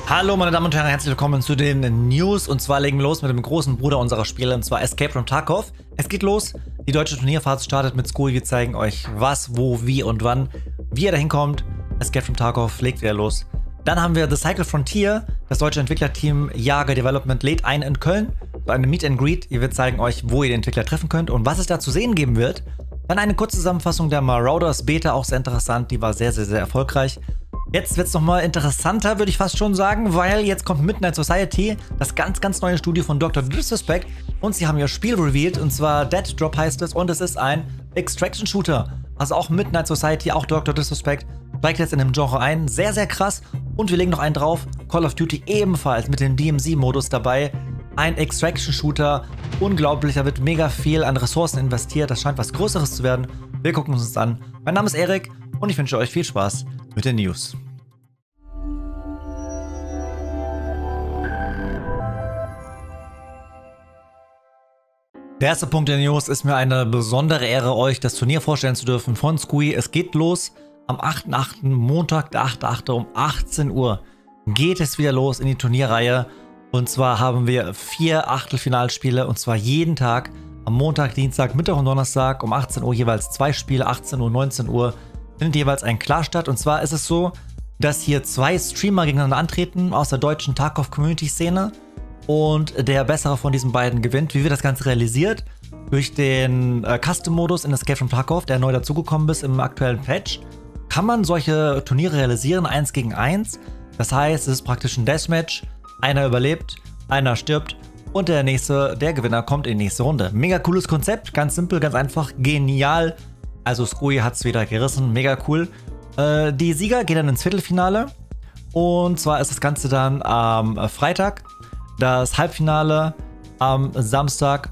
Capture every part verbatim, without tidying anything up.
Hallo meine Damen und Herren, herzlich willkommen zu den News. Und zwar legen wir los mit dem großen Bruder unserer Spiele, und zwar Escape from Tarkov. Es geht los, die deutsche Turnierphase startet mit Skui. Wir zeigen euch was, wo, wie und wann. Wie ihr da hinkommt, Escape from Tarkov legt wieder los. Dann haben wir The Cycle Frontier, das deutsche Entwicklerteam Jager Development lädt ein in Köln. So eine Meet and Greet, wir zeigen euch, wo ihr den Entwickler treffen könnt und was es da zu sehen geben wird. Dann eine kurze Zusammenfassung der Marauders Beta, auch sehr interessant, die war sehr, sehr, sehr erfolgreich. Jetzt wird es nochmal interessanter, würde ich fast schon sagen, weil jetzt kommt Midnight Society, das ganz, ganz neue Studio von Doktor Disrespect, und sie haben ihr Spiel revealed, und zwar Dead Drop heißt es, und es ist ein Extraction Shooter. Also auch Midnight Society, auch Doktor Disrespect, steigt jetzt in dem Genre ein, sehr, sehr krass. Und wir legen noch einen drauf, Call of Duty ebenfalls mit dem D M Z-Modus dabei. Ein Extraction Shooter, unglaublich, da wird mega viel an Ressourcen investiert, das scheint was Größeres zu werden. Wir gucken uns das an. Mein Name ist Erik und ich wünsche euch viel Spaß mit den News. Der erste Punkt der News ist mir eine besondere Ehre, euch das Turnier vorstellen zu dürfen von Skui. Es geht los am achten achten Montag, der achte achte um achtzehn Uhr geht es wieder los in die Turnierreihe. Und zwar haben wir vier Achtelfinalspiele, und zwar jeden Tag am Montag, Dienstag, Mittwoch und Donnerstag um achtzehn Uhr jeweils zwei Spiele, achtzehn Uhr, neunzehn Uhr findet jeweils ein Klar statt. Und zwar ist es so, dass hier zwei Streamer gegeneinander antreten aus der deutschen Tarkov-Community-Szene. Und der bessere von diesen beiden gewinnt. Wie wird das Ganze realisiert? Durch den äh, Custom-Modus in Escape from Tarkov, der neu dazugekommen ist im aktuellen Patch, kann man solche Turniere realisieren, eins gegen eins. Das heißt, es ist praktisch ein Deathmatch. Einer überlebt, einer stirbt und der nächste, der Gewinner, kommt in die nächste Runde. Mega cooles Konzept, ganz simpel, ganz einfach, genial. Also Skui hat es wieder gerissen, mega cool. Äh, die Sieger gehen dann ins Viertelfinale. Und zwar ist das Ganze dann am Freitag. Das Halbfinale am Samstag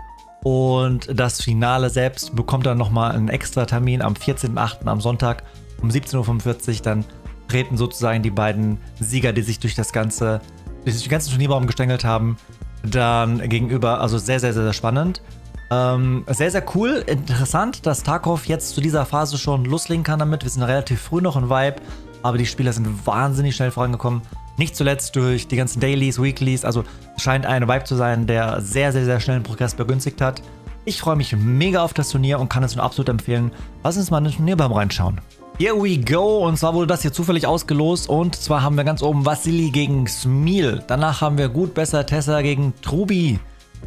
und das Finale selbst bekommt dann nochmal einen extra Termin am vierzehnten achten am Sonntag um siebzehn Uhr fünfundvierzig. Dann treten sozusagen die beiden Sieger, die sich durch das ganze, die sich den ganzen Turnierbaum gestängelt haben, dann gegenüber. Also sehr, sehr, sehr, sehr spannend. Ähm, sehr, sehr cool, interessant, dass Tarkov jetzt zu dieser Phase schon loslegen kann damit. Wir sind relativ früh noch in Vibe, aber die Spieler sind wahnsinnig schnell vorangekommen. Nicht zuletzt durch die ganzen Dailies, Weeklies, also scheint ein Vibe zu sein, der sehr, sehr, sehr schnellen Progress begünstigt hat. Ich freue mich mega auf das Turnier und kann es nur absolut empfehlen. Lass uns mal in den Turnierbaum reinschauen. Here we go, und zwar wurde das hier zufällig ausgelost, und zwar haben wir ganz oben Vasili gegen Smil. Danach haben wir Gut, Besser, Tessa gegen Trubi.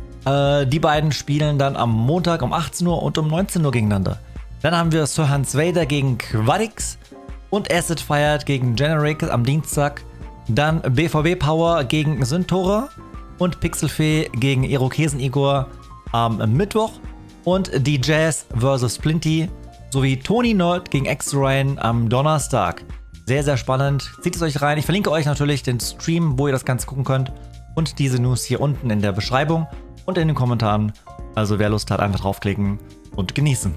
Äh, die beiden spielen dann am Montag um achtzehn Uhr und um neunzehn Uhr gegeneinander. Dann haben wir Sir Hans Vader gegen Quadix und Acid Fired gegen Generic am Dienstag. Dann B V B Power gegen Syntora und Pixelfee gegen Irokesen Igor am Mittwoch und die Jazz versus Splinty sowie Tony Nerd gegen X-Ryan am Donnerstag. Sehr, sehr spannend. Zieht es euch rein. Ich verlinke euch natürlich den Stream, wo ihr das Ganze gucken könnt, und diese News hier unten in der Beschreibung und in den Kommentaren. Also wer Lust hat, einfach draufklicken und genießen.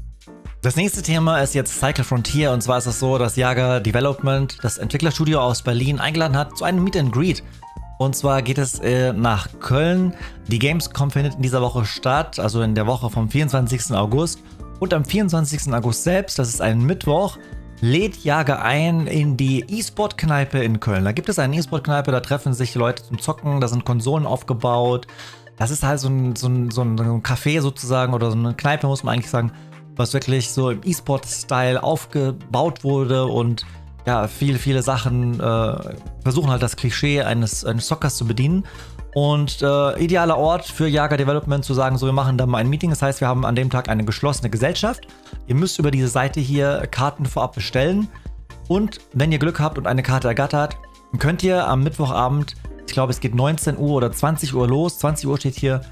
Das nächste Thema ist jetzt Cycle Frontier, und zwar ist es so, dass Jager Development, das Entwicklerstudio aus Berlin, eingeladen hat zu einem Meet and Greet. Und zwar geht es äh, nach Köln. Die Gamescom findet in dieser Woche statt, also in der Woche vom vierundzwanzigsten August. Und am vierundzwanzigsten August selbst, das ist ein Mittwoch, lädt Jager ein in die E-Sport-Kneipe in Köln. Da gibt es eine E-Sport-Kneipe, da treffen sich die Leute zum Zocken, da sind Konsolen aufgebaut. Das ist halt so ein, so ein, so ein Café sozusagen, oder so eine Kneipe, muss man eigentlich sagen, was wirklich so im E-Sport-Style aufgebaut wurde, und ja, viele, viele Sachen äh, versuchen halt das Klischee eines, eines Zockers zu bedienen. Und äh, idealer Ort für Jager Development zu sagen, so, wir machen da mal ein Meeting. Das heißt, wir haben an dem Tag eine geschlossene Gesellschaft. Ihr müsst über diese Seite hier Karten vorab bestellen. Und wenn ihr Glück habt und eine Karte ergattert, könnt ihr am Mittwochabend, ich glaube, es geht neunzehn Uhr oder zwanzig Uhr los, zwanzig Uhr steht hier,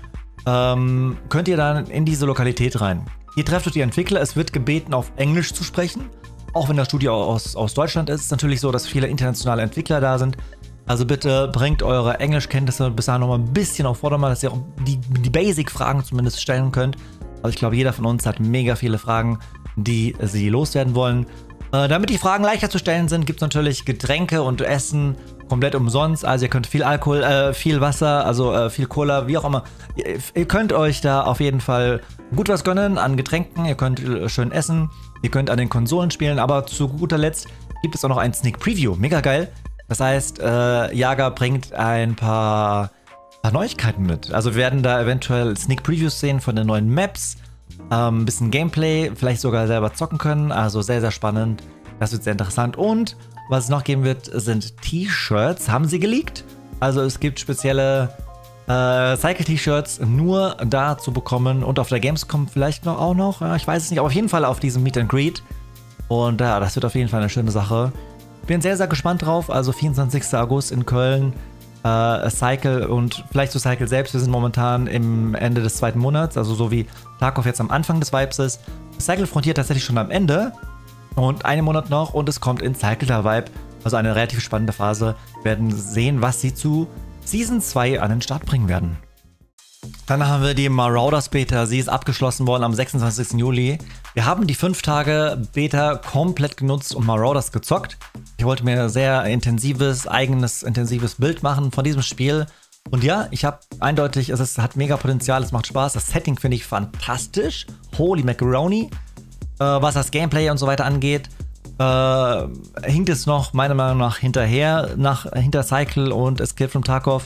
ähm, könnt ihr dann in diese Lokalität rein. Ihr trefft euch die Entwickler, es wird gebeten, auf Englisch zu sprechen. Auch wenn das Studio aus, aus Deutschland ist, ist es natürlich so, dass viele internationale Entwickler da sind. Also bitte bringt eure Englischkenntnisse bis dahin noch mal ein bisschen auf Vordermann, dass ihr auch die, die Basic-Fragen zumindest stellen könnt. Also ich glaube, jeder von uns hat mega viele Fragen, die sie loswerden wollen. Äh, damit die Fragen leichter zu stellen sind, gibt es natürlich Getränke und Essen komplett umsonst. Also ihr könnt viel Alkohol, äh, viel Wasser, also äh, viel Cola, wie auch immer. Ihr, ihr könnt euch da auf jeden Fall gut was gönnen an Getränken. Ihr könnt äh, schön essen. Ihr könnt an den Konsolen spielen. Aber zu guter Letzt gibt es auch noch ein Sneak Preview. Mega geil. Das heißt, äh, Yaga bringt ein paar, paar Neuigkeiten mit. Also wir werden da eventuell Sneak Previews sehen von den neuen Maps, ähm, ein bisschen Gameplay, vielleicht sogar selber zocken können. Also sehr, sehr spannend. Das wird sehr interessant. Und was es noch geben wird, sind T-Shirts. Haben sie geleakt? Also es gibt spezielle äh, Cycle-T-Shirts nur da zu bekommen und auf der Gamescom vielleicht noch auch noch. Ja, ich weiß es nicht, aber auf jeden Fall auf diesem Meet and Greet. Und ja, das wird auf jeden Fall eine schöne Sache. Bin sehr, sehr gespannt drauf. Also vierundzwanzigster August in Köln. Äh, Cycle und vielleicht zu Cycle selbst. Wir sind momentan im Ende des zweiten Monats, also so wie Tarkov jetzt am Anfang des Vibes ist. Cycle frontiert tatsächlich schon am Ende. Und einen Monat noch und es kommt in Cycle der Vibe. Also eine relativ spannende Phase. Wir werden sehen, was sie zu Season zwei an den Start bringen werden. Dann haben wir die Marauders Beta. Sie ist abgeschlossen worden am sechsundzwanzigsten Juli. Wir haben die fünf Tage Beta komplett genutzt und Marauders gezockt. Ich wollte mir ein sehr intensives, eigenes, intensives Bild machen von diesem Spiel. Und ja, ich habe eindeutig, es ist, hat mega Potenzial, es macht Spaß. Das Setting finde ich fantastisch. Holy Macaroni. Äh, was das Gameplay und so weiter angeht, äh, hinkt es noch meiner Meinung nach hinterher, nach, hinter Cycle und Escape from Tarkov.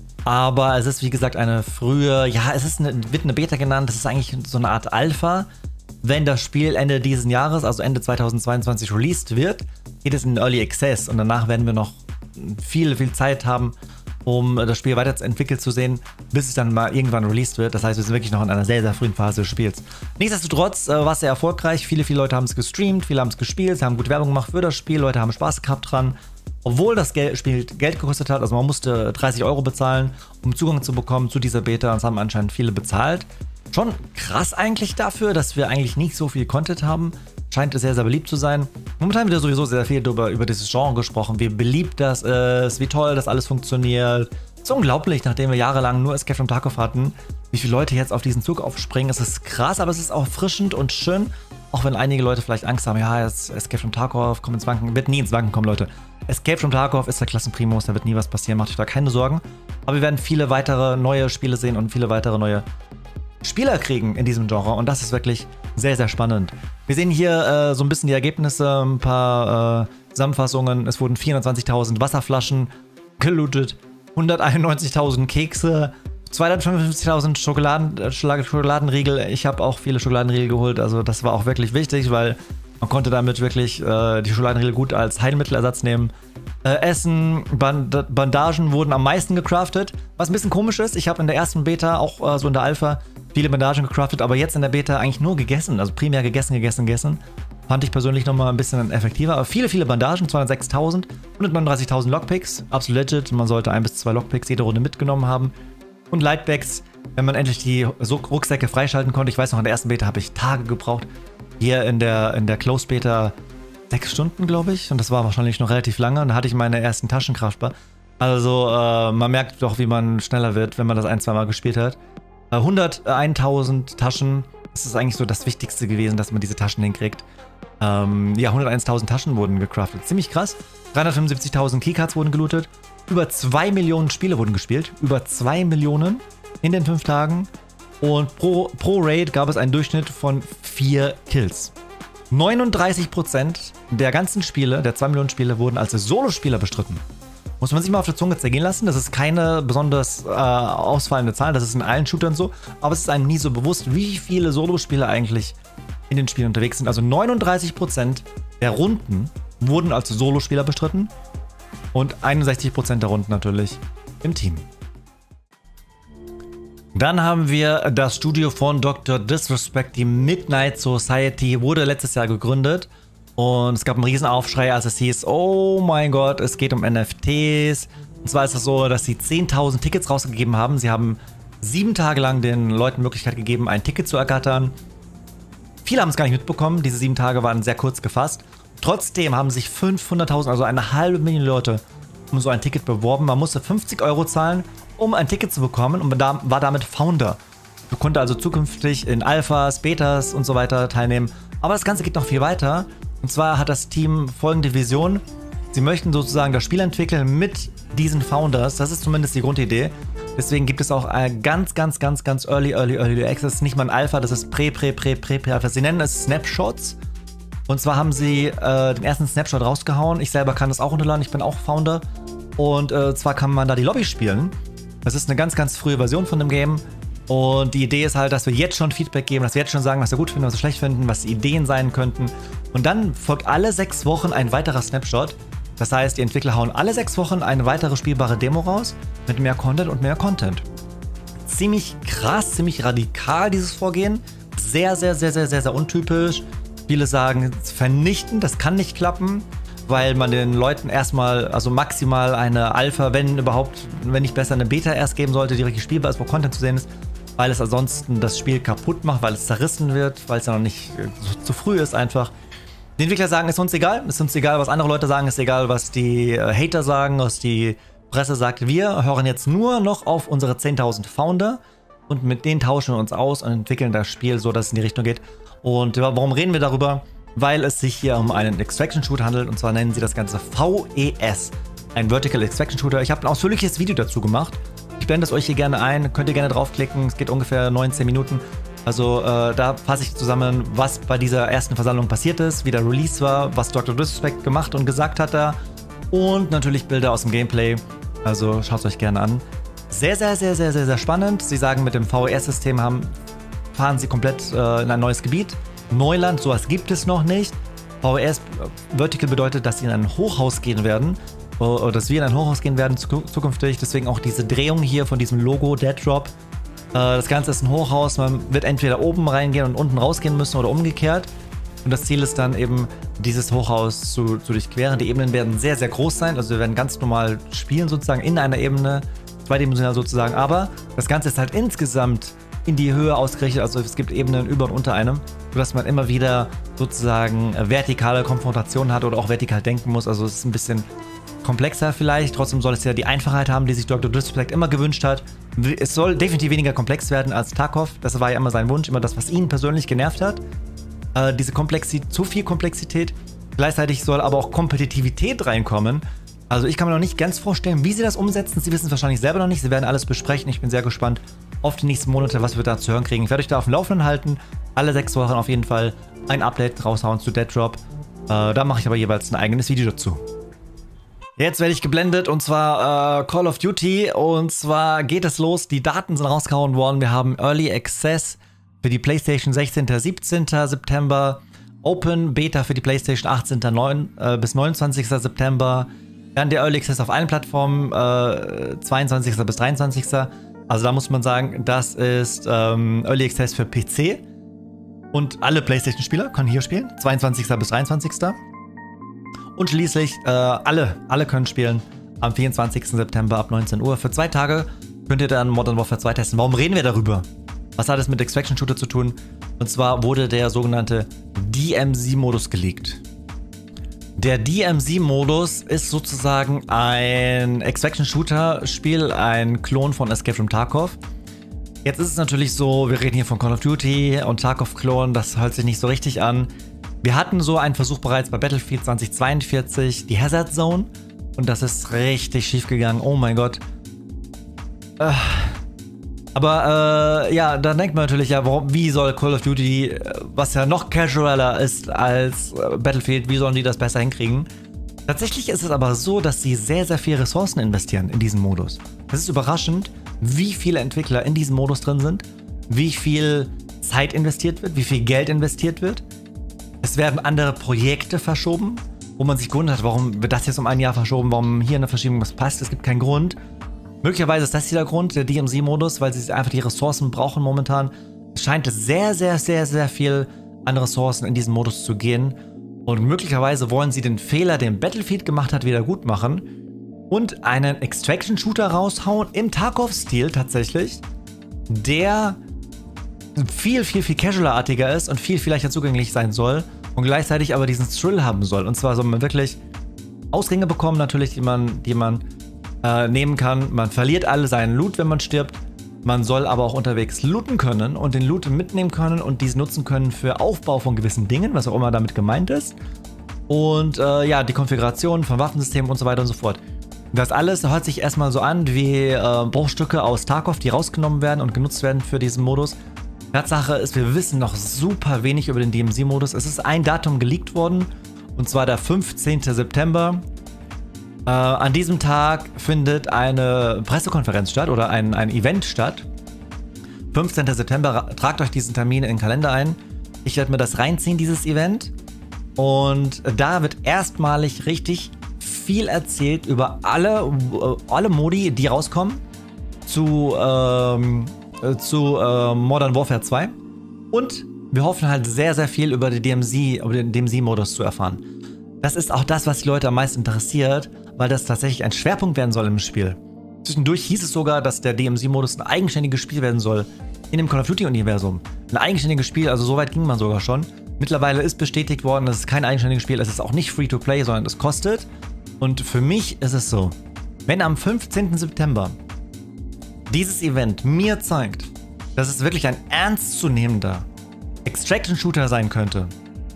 Aber es ist wie gesagt eine frühe, ja, es ist eine, wird eine Beta genannt, es ist eigentlich so eine Art Alpha. Wenn das Spiel Ende dieses Jahres, also Ende zweitausendzweiundzwanzig released wird, geht es in Early Access und danach werden wir noch viel, viel Zeit haben, um das Spiel weiterentwickelt zu sehen, bis es dann mal irgendwann released wird. Das heißt, wir sind wirklich noch in einer sehr, sehr frühen Phase des Spiels. Nichtsdestotrotz äh, war es sehr erfolgreich. Viele, viele Leute haben es gestreamt, viele haben es gespielt, sie haben gut Werbung gemacht für das Spiel, Leute haben Spaß gehabt dran. Obwohl das Gel Spiel Geld gekostet hat, also man musste dreißig Euro bezahlen, um Zugang zu bekommen zu dieser Beta. Das haben anscheinend viele bezahlt. Schon krass eigentlich dafür, dass wir eigentlich nicht so viel Content haben. Scheint es sehr, sehr beliebt zu sein. Momentan wird ja sowieso sehr viel über, über dieses Genre gesprochen, wie beliebt das ist, wie toll das alles funktioniert. Es ist unglaublich, nachdem wir jahrelang nur Escape from Tarkov hatten, wie viele Leute jetzt auf diesen Zug aufspringen. Es ist krass, aber es ist auch erfrischend und schön. Auch wenn einige Leute vielleicht Angst haben, ja, jetzt Escape from Tarkov kommt ins Wanken. Wird nie ins Wanken kommen, Leute. Escape from Tarkov ist der Klassenprimus, da wird nie was passieren, macht euch da keine Sorgen. Aber wir werden viele weitere neue Spiele sehen und viele weitere neue Spieler kriegen in diesem Genre und das ist wirklich sehr, sehr spannend. Wir sehen hier äh, so ein bisschen die Ergebnisse, ein paar äh, Zusammenfassungen. Es wurden vierhundertzwanzigtausend Wasserflaschen gelootet, hunderteinundneunzigtausend Kekse, zweihundertfünfundfünfzigtausend Schokoladen, Schokoladenriegel. Ich habe auch viele Schokoladenriegel geholt, also das war auch wirklich wichtig, weil man konnte damit wirklich äh, die Schokoladenriegel gut als Heilmittelersatz nehmen. Äh, Essen, Band Bandagen wurden am meisten gecraftet, was ein bisschen komisch ist. Ich habe in der ersten Beta, auch äh, so in der Alpha, viele Bandagen gecraftet, aber jetzt in der Beta eigentlich nur gegessen, also primär gegessen, gegessen, gegessen. Fand ich persönlich nochmal ein bisschen effektiver, aber viele, viele Bandagen, zweihundertsechstausend, hundertneununddreißigtausend Lockpicks, absolut legit, man sollte ein bis zwei Lockpicks jede Runde mitgenommen haben. Und Lightbags, wenn man endlich die Rucksäcke freischalten konnte. Ich weiß noch, in der ersten Beta habe ich Tage gebraucht. Hier in der, in der Closed Beta sechs Stunden, glaube ich. Und das war wahrscheinlich noch relativ lange. Und da hatte ich meine ersten Taschenkraftbar. Also äh, man merkt doch, wie man schneller wird, wenn man das ein, zwei Mal gespielt hat. Äh, hunderteintausend Taschen. Das ist eigentlich so das Wichtigste gewesen, dass man diese Taschen hinkriegt. Ähm, ja, hunderteintausend Taschen wurden gecraftet. Ziemlich krass. dreihundertfünfundsiebzigtausend Keycards wurden gelootet. Über zwei Millionen Spiele wurden gespielt. Über zwei Millionen in den fünf Tagen. Und pro, pro Raid gab es einen Durchschnitt von vier Kills. neununddreißig Prozent der ganzen Spiele, der zwei Millionen Spiele, wurden als Solospieler bestritten. Muss man sich mal auf der Zunge zergehen lassen. Das ist keine besonders äh, ausfallende Zahl. Das ist in allen Shootern so. Aber es ist einem nie so bewusst, wie viele Solospieler eigentlich in den Spielen unterwegs sind. Also neununddreißig Prozent der Runden wurden als Solospieler bestritten. Und einundsechzig Prozent der Runden natürlich im Team. Dann haben wir das Studio von Doktor Disrespect, die Midnight Society, wurde letztes Jahr gegründet. Und es gab einen riesen Aufschrei, als es hieß, oh mein Gott, es geht um N F Ts. Und zwar ist es so, dass sie zehntausend Tickets rausgegeben haben. Sie haben sieben Tage lang den Leuten Möglichkeit gegeben, ein Ticket zu ergattern. Viele haben es gar nicht mitbekommen, diese sieben Tage waren sehr kurz gefasst. Trotzdem haben sich fünfhunderttausend, also eine halbe Million Leute um so ein Ticket beworben. Man musste fünfzig Euro zahlen, um ein Ticket zu bekommen und man war damit Founder. Du konntest also zukünftig in Alphas, Betas und so weiter teilnehmen. Aber das Ganze geht noch viel weiter. Und zwar hat das Team folgende Vision. Sie möchten sozusagen das Spiel entwickeln mit diesen Founders. Das ist zumindest die Grundidee. Deswegen gibt es auch ein ganz, ganz, ganz, ganz early, early, early access. Nicht mal ein Alpha, das ist Prä, Prä, Prä, Prä, Prä, Alpha. Sie nennen es Snapshots. Und zwar haben sie äh, den ersten Snapshot rausgehauen. Ich selber kann das auch runterladen, ich bin auch Founder. Und äh, zwar kann man da die Lobby spielen. Das ist eine ganz, ganz frühe Version von dem Game. Und die Idee ist halt, dass wir jetzt schon Feedback geben, dass wir jetzt schon sagen, was wir gut finden, was wir schlecht finden, was die Ideen sein könnten. Und dann folgt alle sechs Wochen ein weiterer Snapshot. Das heißt, die Entwickler hauen alle sechs Wochen eine weitere spielbare Demo raus mit mehr Content und mehr Content. Ziemlich krass, ziemlich radikal dieses Vorgehen. Sehr, sehr, sehr, sehr, sehr, sehr untypisch. Viele sagen, vernichtend, das kann nicht klappen, weil man den Leuten erstmal, also maximal eine Alpha, wenn überhaupt, wenn nicht besser eine Beta erst geben sollte, die richtig spielbar ist, wo Content zu sehen ist, weil es ansonsten das Spiel kaputt macht, weil es zerrissen wird, weil es ja noch nicht so, zu früh ist einfach. Die Entwickler sagen, ist uns egal, ist uns egal, was andere Leute sagen, ist egal, was die äh, Hater sagen, was die Presse sagt. Wir hören jetzt nur noch auf unsere zehntausend Founder und mit denen tauschen wir uns aus und entwickeln das Spiel so, dass es in die Richtung geht. Und warum reden wir darüber? Weil es sich hier um einen Extraction Shooter handelt, und zwar nennen sie das Ganze V E S, ein Vertical Extraction Shooter. Ich habe ein ausführliches Video dazu gemacht. Ich blende es euch hier gerne ein, könnt ihr gerne draufklicken, es geht ungefähr neunzehn Minuten. Also äh, da fasse ich zusammen, was bei dieser ersten Versammlung passiert ist, wie der Release war, was Doktor Disrespect gemacht und gesagt hat da und natürlich Bilder aus dem Gameplay. Also schaut es euch gerne an. Sehr, sehr, sehr, sehr, sehr, sehr spannend. Sie sagen, mit dem V E S-System haben fahren sie komplett äh, in ein neues Gebiet. Neuland, sowas gibt es noch nicht. V E S Vertical bedeutet, dass sie in ein Hochhaus gehen werden. Oder dass wir in ein Hochhaus gehen werden zukünftig. Deswegen auch diese Drehung hier von diesem Logo, Dead Drop. Äh, das Ganze ist ein Hochhaus. Man wird entweder oben reingehen und unten rausgehen müssen oder umgekehrt. Und das Ziel ist dann eben, dieses Hochhaus zu, zu durchqueren. Die Ebenen werden sehr, sehr groß sein. Also wir werden ganz normal spielen sozusagen in einer Ebene. Zweidimensional sozusagen. Aber das Ganze ist halt insgesamt in die Höhe ausgerichtet, also es gibt Ebenen über und unter einem, sodass man immer wieder sozusagen vertikale Konfrontationen hat oder auch vertikal denken muss. Also es ist ein bisschen komplexer vielleicht, trotzdem soll es ja die Einfachheit haben, die sich Doktor Disrespect immer gewünscht hat. Es soll definitiv weniger komplex werden als Tarkov, das war ja immer sein Wunsch, immer das, was ihn persönlich genervt hat. Äh, diese Komplexität, zu viel Komplexität, gleichzeitig soll aber auch Kompetitivität reinkommen. Also ich kann mir noch nicht ganz vorstellen, wie sie das umsetzen. Sie wissen es wahrscheinlich selber noch nicht. Sie werden alles besprechen. Ich bin sehr gespannt auf die nächsten Monate, was wir da zu hören kriegen. Ich werde euch da auf dem Laufenden halten. Alle sechs Wochen auf jeden Fall ein Update raushauen zu Dead Drop. Äh, da mache ich aber jeweils ein eigenes Video dazu. Jetzt werde ich geblendet und zwar äh, Call of Duty. Und zwar geht es los. Die Daten sind rausgehauen worden. Wir haben Early Access für die PlayStation sechzehnten siebzehnten September. Open Beta für die PlayStation achtzehnten bis neunundzwanzigsten September. Dann der Early Access auf allen Plattformen, äh, zweiundzwanzigsten bis dreiundzwanzigsten Also da muss man sagen, das ist ähm, Early Access für P C. Und alle PlayStation-Spieler können hier spielen, zweiundzwanzigsten bis dreiundzwanzigsten Und schließlich äh, alle, alle können spielen am vierundzwanzigsten September ab neunzehn Uhr. Für zwei Tage könnt ihr dann Modern Warfare zwei testen. Warum reden wir darüber? Was hat es mit Extraction Shooter zu tun? Und zwar wurde der sogenannte D M Z-Modus geleakt. Der D M Z-Modus ist sozusagen ein Extraction-Shooter-Spiel, ein Klon von Escape from Tarkov. Jetzt ist es natürlich so, wir reden hier von Call of Duty und Tarkov-Klon, das hört sich nicht so richtig an. Wir hatten so einen Versuch bereits bei Battlefield zweitausendzweiundvierzig, die Hazard Zone, und das ist richtig schief gegangen, oh mein Gott. Äh. Aber äh, ja, dann denkt man natürlich, ja, warum, wie soll Call of Duty, was ja noch casualer ist als äh, Battlefield, wie sollen die das besser hinkriegen? Tatsächlich ist es aber so, dass sie sehr, sehr viel Ressourcen investieren in diesen Modus. Es ist überraschend, wie viele Entwickler in diesem Modus drin sind, wie viel Zeit investiert wird, wie viel Geld investiert wird. Es werden andere Projekte verschoben, wo man sich gewundert hat, warum wird das jetzt um ein Jahr verschoben, warum hier eine Verschiebung was passt, es gibt keinen Grund. Möglicherweise ist das hier der Grund, der D M Z-Modus, weil sie einfach die Ressourcen brauchen momentan. Es scheint sehr, sehr, sehr, sehr viel an Ressourcen in diesen Modus zu gehen. Und möglicherweise wollen sie den Fehler, den Battlefield gemacht hat, wieder gut machen. Und einen Extraction-Shooter raushauen, im Tarkov-Stil tatsächlich, der viel, viel, viel casualartiger ist und viel, viel leichter zugänglich sein soll. Und gleichzeitig aber diesen Thrill haben soll. Und zwar soll man wirklich Ausgänge bekommen, natürlich, die man, die man äh, nehmen kann. Man verliert alle seinen Loot, wenn man stirbt. Man soll aber auch unterwegs looten können und den Loot mitnehmen können und dies nutzen können für Aufbau von gewissen Dingen, was auch immer damit gemeint ist. Und äh, ja, die Konfiguration von Waffensystemen und so weiter und so fort. Das alles hört sich erstmal so an wie äh, Bruchstücke aus Tarkov, die rausgenommen werden und genutzt werden für diesen Modus. Tatsache ist, wir wissen noch super wenig über den D M C-Modus. Es ist ein Datum geleakt worden, und zwar der fünfzehnte September. Äh, an diesem Tag findet eine Pressekonferenz statt oder ein, ein Event statt. fünfzehnter September, tragt euch diesen Termin in den Kalender ein. Ich werde mir das reinziehen, dieses Event. Und da wird erstmalig richtig viel erzählt über alle, alle Modi, die rauskommen zu, ähm, zu äh, Modern Warfare zwei. Und wir hoffen halt sehr, sehr viel über die D M C, über den D M C-Modus zu erfahren. Das ist auch das, was die Leute am meisten interessiert, weil das tatsächlich ein Schwerpunkt werden soll im Spiel. Zwischendurch hieß es sogar, dass der D M C-Modus ein eigenständiges Spiel werden soll in dem Call of Duty-Universum. Ein eigenständiges Spiel, also so weit ging man sogar schon. Mittlerweile ist bestätigt worden, es ist kein eigenständiges Spiel, es ist auch nicht Free-to-Play, sondern es kostet. Und für mich ist es so, wenn am fünfzehnten September dieses Event mir zeigt, dass es wirklich ein ernstzunehmender Extraction-Shooter sein könnte.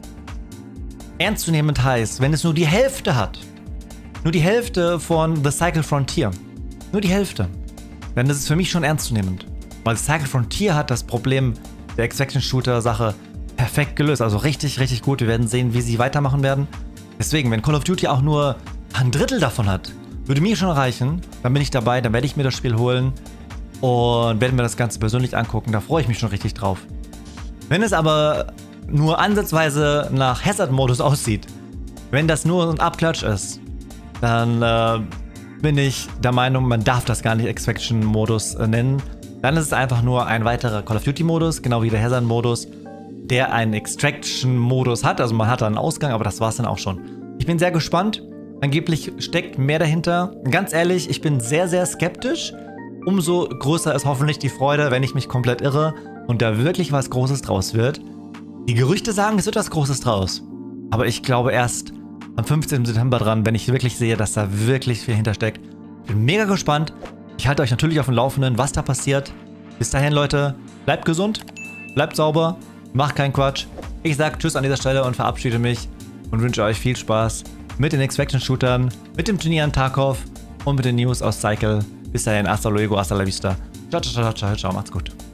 Ernstzunehmend heißt, wenn es nur die Hälfte hat, nur die Hälfte von The Cycle Frontier, nur die Hälfte, dann ist es für mich schon ernstzunehmend. Weil The Cycle Frontier hat das Problem der Extraction-Shooter-Sache perfekt gelöst, also richtig, richtig gut. Wir werden sehen, wie sie weitermachen werden. Deswegen, wenn Call of Duty auch nur ein Drittel davon hat, würde mir schon reichen. Dann bin ich dabei, dann werde ich mir das Spiel holen und werde mir das Ganze persönlich angucken. Da freue ich mich schon richtig drauf. Wenn es aber nur ansatzweise nach Hazard-Modus aussieht, wenn das nur ein Abklatsch ist, dann äh, bin ich der Meinung, man darf das gar nicht Extraction-Modus äh, nennen. Dann ist es einfach nur ein weiterer Call of Duty-Modus, genau wie der Hazard-Modus, der einen Extraction-Modus hat. Also man hat da einen Ausgang, aber das war es dann auch schon. Ich bin sehr gespannt. Angeblich steckt mehr dahinter. Ganz ehrlich, ich bin sehr, sehr skeptisch. Umso größer ist hoffentlich die Freude, wenn ich mich komplett irre und da wirklich was Großes draus wird. Die Gerüchte sagen, es wird was Großes draus. Aber ich glaube erst am fünfzehnten September dran, wenn ich wirklich sehe, dass da wirklich viel hintersteckt. Ich bin mega gespannt. Ich halte euch natürlich auf dem Laufenden, was da passiert. Bis dahin, Leute, bleibt gesund, bleibt sauber, macht keinen Quatsch. Ich sage Tschüss an dieser Stelle und verabschiede mich und wünsche euch viel Spaß mit den Extraction-Shootern, mit dem Turnier an Tarkov und mit den News aus Cycle. Bis dahin, hasta luego, hasta la vista. Ciao, ciao, ciao, ciao, ciao, macht's gut.